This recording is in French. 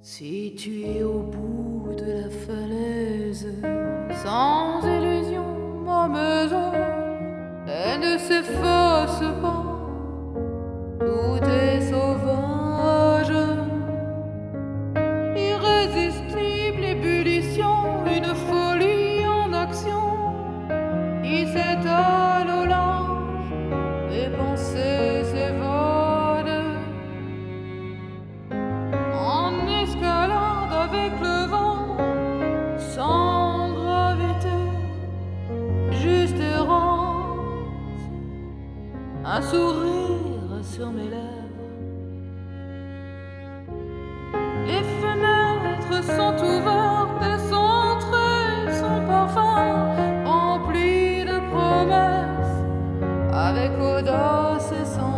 Si tu es au bout de la falaise, sans illusion, ma maison, elle ne s'efface pas, tout est sauvage, irrésistible ébullition, une folie en action, qui s'étale au large, mes pensées s'évadent. Escalade avec le vent, sans gravité, juste errance, un sourire sur mes lèvres. Les fenêtres sont ouvertes et son entrée, son parfum, rempli de promesses, avec audace et sans